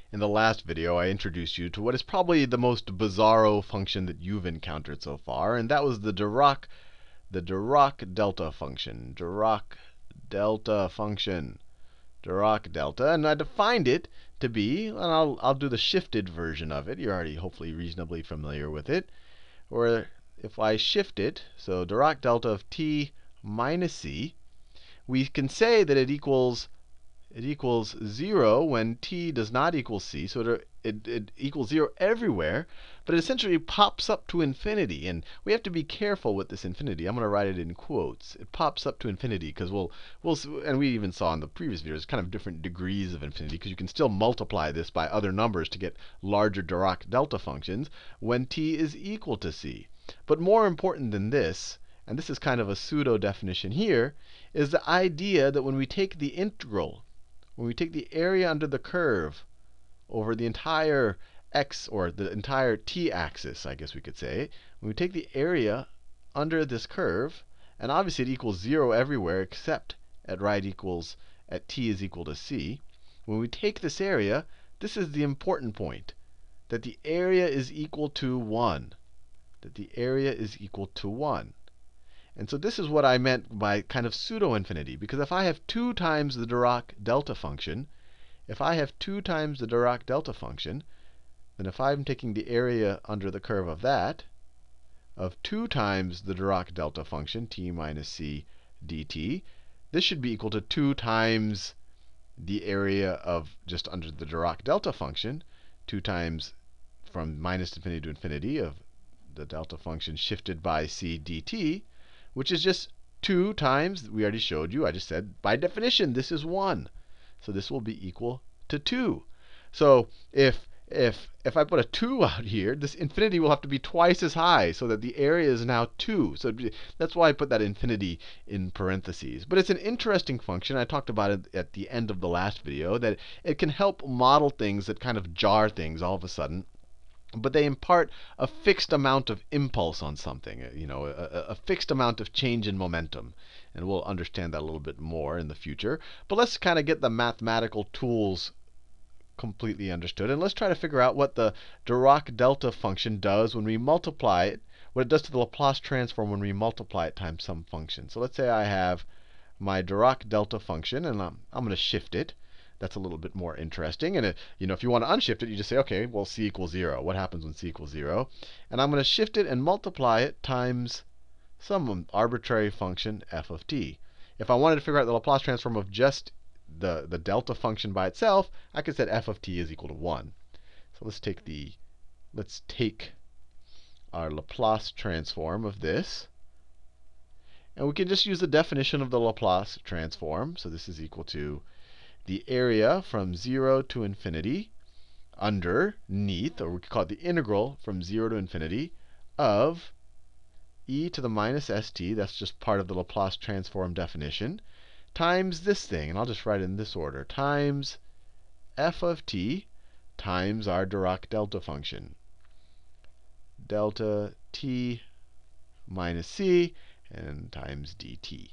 In the last video, I introduced you to what is probably the most bizarro function that you've encountered so far, and that was the Dirac delta function. Dirac delta function. Dirac delta. And I defined it to be, and I'll do the shifted version of it. You're already hopefully reasonably familiar with it. Or if I shift it, so Dirac delta of t minus c, we can say that it equals 0 when t does not equal c. So it equals 0 everywhere. But it essentially pops up to infinity. And we have to be careful with this infinity. I'm going to write it in quotes. It pops up to infinity because and we even saw in the previous videos, kind of different degrees of infinity, because you can still multiply this by other numbers to get larger Dirac delta functions when t is equal to c. But more important than this, and this is kind of a pseudo definition here, is the idea that when we take the integral, when we take the area under the curve over the entire x, or the entire t-axis, I guess we could say, when we take the area under this curve, and obviously it equals 0 everywhere except at t is equal to c. When we take this area, this is the important point, that the area is equal to 1. That the area is equal to 1. And so this is what I meant by kind of pseudo-infinity. Because if I have 2 times the Dirac delta function, then if I'm taking the area under the curve of that, of 2 times the Dirac delta function, t minus c dt, this should be equal to 2 times the area of just under the Dirac delta function, 2 times from minus infinity to infinity of the delta function shifted by c dt, which is just 2 times, we already showed you, I just said, by definition, this is 1. So this will be equal to 2. So if I put a 2 out here, this infinity will have to be twice as high, so that the area is now 2. So that's why I put that infinity in parentheses. But it's an interesting function. I talked about it at the end of the last video, that it can help model things that kind of jar things all of a sudden. But they impart a fixed amount of impulse on something, a fixed amount of change in momentum. And we'll understand that a little bit more in the future. But let's kind of get the mathematical tools completely understood. And let's try to figure out what the Dirac delta function does when we multiply it, what it does to the Laplace transform when we multiply it times some function. So let's say I have my Dirac delta function, and I'm going to shift it. That's a little bit more interesting. And if you want to unshift it, you just say, OK, well, c equals 0. What happens when c equals 0? And I'm going to shift it and multiply it times some arbitrary function f of t. If I wanted to figure out the Laplace transform of just the delta function by itself, I could set f of t is equal to 1. So let's take our Laplace transform of this. And we can just use the definition of the Laplace transform. So this is equal to the area from 0 to infinity underneath, or we could call it the integral from 0 to infinity, of e to the minus st, that's just part of the Laplace transform definition, times this thing, and I'll just write it in this order, times f of t times our Dirac delta function. Delta t minus c, and times dt.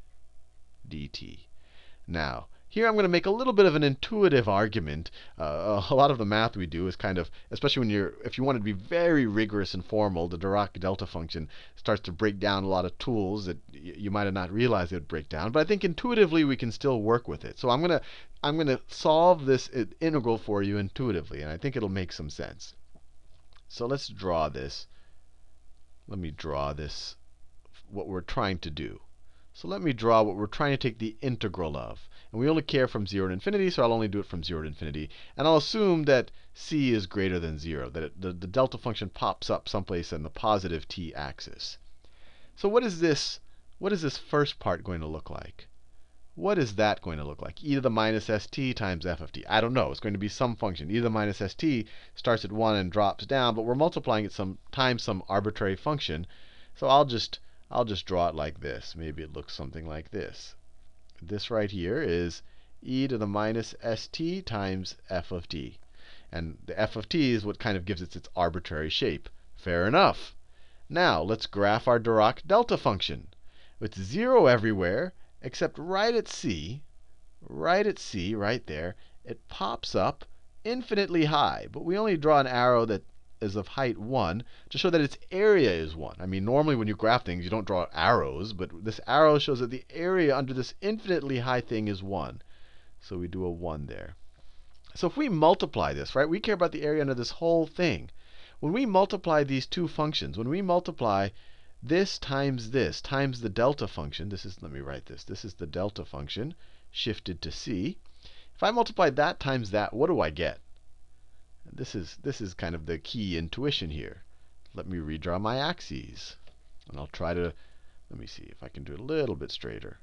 Now, here I'm going to make a little bit of an intuitive argument. A lot of the math we do is kind of, especially if you want to be very rigorous and formal, the Dirac delta function starts to break down a lot of tools that you might have not realized it would break down. But I think intuitively we can still work with it. So I'm going to solve this integral for you intuitively, and I think it'll make some sense. So let's draw this. Let me draw this, what we're trying to do. So let me draw what we're trying to take the integral of. And we only care from 0 to infinity, so I'll only do it from 0 to infinity. And I'll assume that c is greater than 0, that the delta function pops up someplace in the positive t-axis. So what is this first part going to look like? What is that going to look like? E to the minus st times f of t. I don't know. It's going to be some function. E to the minus st starts at 1 and drops down, but we're multiplying it times some arbitrary function. So I'll just draw it like this. Maybe it looks something like this. This right here is e to the minus st times f of t. And the f of t is what kind of gives it its arbitrary shape. Fair enough. Now, let's graph our Dirac delta function. It's 0 everywhere, except right at c, right there, it pops up infinitely high, but we only draw an arrow that is of height 1 to show that its area is 1. I mean, normally when you graph things, you don't draw arrows, but this arrow shows that the area under this infinitely high thing is 1. So we do a 1 there. So if we multiply this, right, we care about the area under this whole thing. When we multiply these two functions, when we multiply this times the delta function, this is, let me write this. This is the delta function shifted to c. If I multiply that times that, what do I get? This is kind of the key intuition here. Let me redraw my axes. And I'll try to, let me see if I can do it a little bit straighter.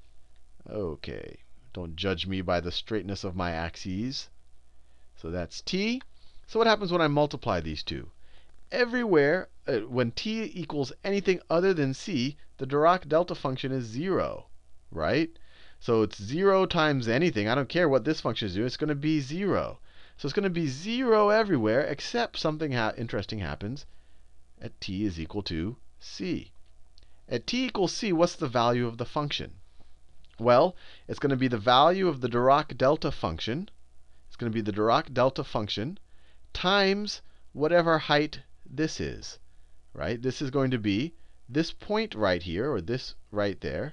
OK. Don't judge me by the straightness of my axes. So that's t. So what happens when I multiply these two? Everywhere, when t equals anything other than c, the Dirac delta function is 0, right? So it's 0 times anything. I don't care what this function is doing. It's going to be 0. So it's going to be 0 everywhere, except something interesting happens at t is equal to c. At t equals c, what's the value of the function? Well, it's going to be the value of the Dirac delta function. It's going to be the Dirac delta function times whatever height this is, right? This is going to be this point right here, or this right there,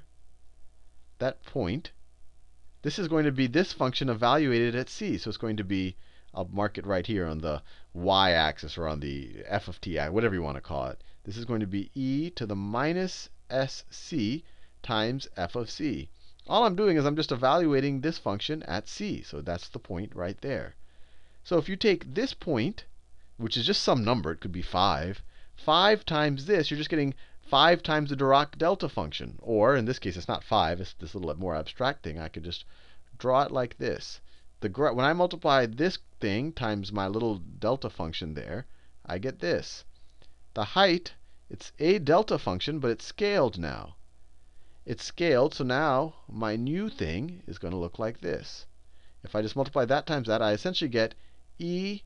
that point. This is going to be this function evaluated at c. So it's going to be, I'll mark it right here on the y-axis or on the f of t, whatever you want to call it. This is going to be e to the minus sc times f of c. All I'm doing is I'm just evaluating this function at c. So that's the point right there. So if you take this point, which is just some number, it could be 5, 5 times this, you're just getting 5 times the Dirac delta function. Or in this case, it's not 5. It's this little more abstract thing. I could just draw it like this. When I multiply this thing times my little delta function there, I get this. The height, it's a delta function, but it's scaled now. It's scaled, so now my new thing is going to look like this. If I just multiply that times that, I essentially get e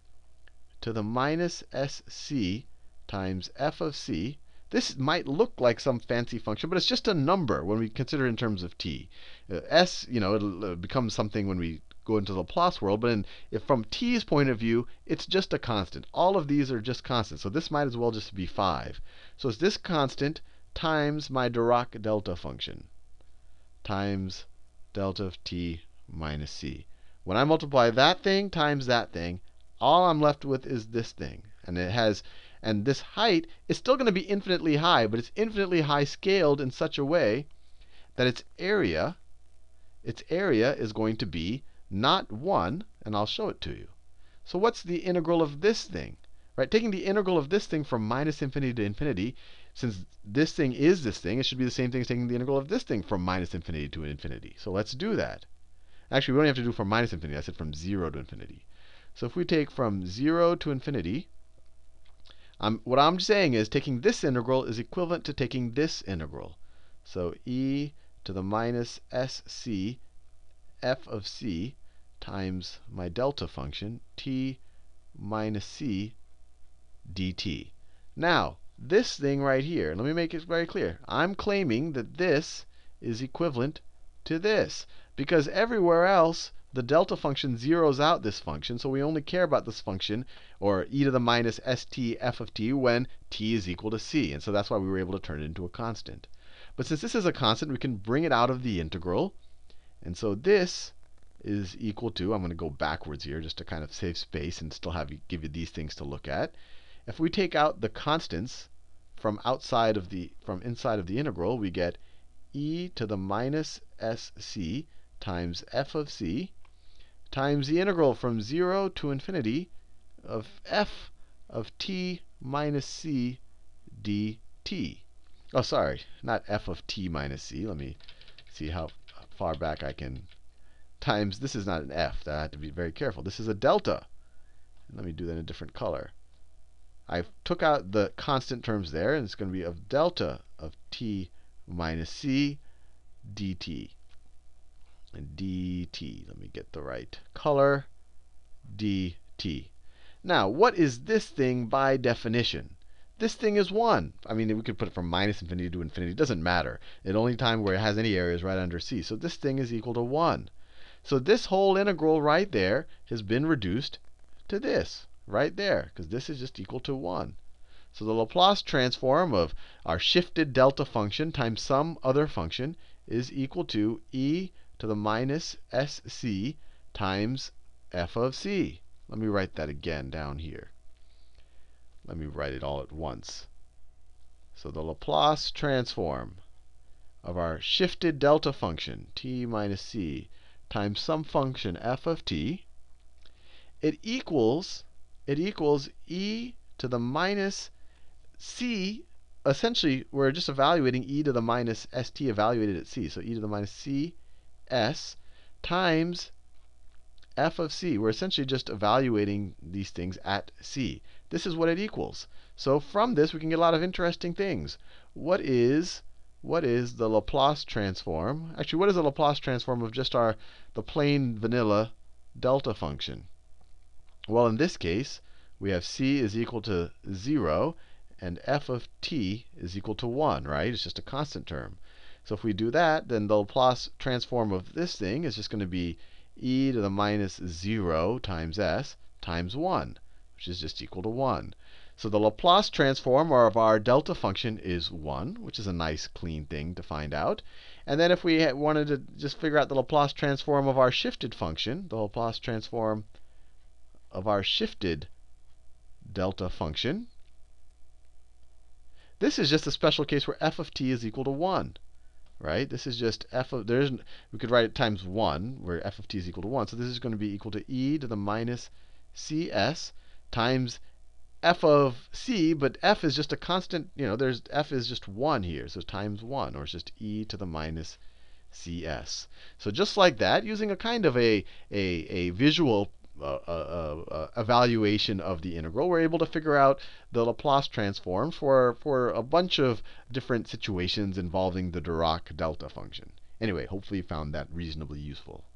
to the minus sc times f of c. This might look like some fancy function, but it's just a number when we consider it in terms of t. S, it'll become something when we go into the Laplace world, but if from t's point of view, it's just a constant. All of these are just constants, so this might as well just be 5. So it's this constant times my Dirac delta function times delta of t minus c. When I multiply that thing times that thing, all I'm left with is this thing. And this height is still going to be infinitely high, but it's infinitely high scaled in such a way that its area is going to be not 1, and I'll show it to you. So what's the integral of this thing? Right? Taking the integral of this thing from minus infinity to infinity, since this thing is this thing, it should be the same thing as taking the integral of this thing from minus infinity to infinity. So let's do that. Actually, we don't have to do from minus infinity. I said from 0 to infinity. So if we take from 0 to infinity, what I'm saying is taking this integral is equivalent to taking this integral. So e to the minus sc f of c times my delta function, t minus c dt. Now, this thing right here, let me make it very clear. I'm claiming that this is equivalent to this, because everywhere else, the delta function zeroes out this function, so we only care about this function, or e to the minus st f of t, when t is equal to c. And so that's why we were able to turn it into a constant. But since this is a constant, we can bring it out of the integral. And so this is equal to, I'm going to go backwards here just to kind of save space and still give you these things to look at. If we take out the constants from inside of the integral, we get e to the minus sc times f of c times the integral from 0 to infinity of f of t minus c dt. Oh, sorry, not f of t minus c. Let me see how far back I can. Times, this is not an f. I have to be very careful. This is a delta. Let me do that in a different color. I took out the constant terms there, and it's going to be of delta of t minus c dt. And dt, let me get the right color, dt. Now, what is this thing by definition? This thing is 1. I mean, we could put it from minus infinity to infinity. It doesn't matter. The only time where it has any area is right under c. So this thing is equal to 1. So this whole integral right there has been reduced to this right there, because this is just equal to 1. So the Laplace transform of our shifted delta function times some other function is equal to e to the minus sc times f of c. Let me write that again down here. Let me write it all at once. So the Laplace transform of our shifted delta function, t minus c, times some function f of t, it equals e to the minus c. Essentially, we're just evaluating e to the minus st evaluated at c. So e to the minus c s times f of c. We're essentially just evaluating these things at c. This is what it equals. So from this, we can get a lot of interesting things. What is the Laplace transform? Actually, what is the Laplace transform of just the plain vanilla delta function? Well, in this case, we have c is equal to 0, and f of t is equal to 1, right? It's just a constant term. So if we do that, then the Laplace transform of this thing is just going to be e to the minus 0 times s times 1, which is just equal to 1. So the Laplace transform of our delta function is 1, which is a nice, clean thing to find out. And then if we wanted to just figure out the Laplace transform of our shifted function, the Laplace transform of our shifted delta function, this is just a special case where f of t is equal to 1. Right? This is just f of, we could write it times 1, where f of t is equal to 1. So this is going to be equal to e to the minus cs times f of c, but f is just a constant, f is just 1 here, so times 1, or it's just e to the minus cs. So just like that, using a kind of a visual evaluation of the integral, we're able to figure out the Laplace transform for a bunch of different situations involving the Dirac delta function. Anyway, hopefully you found that reasonably useful.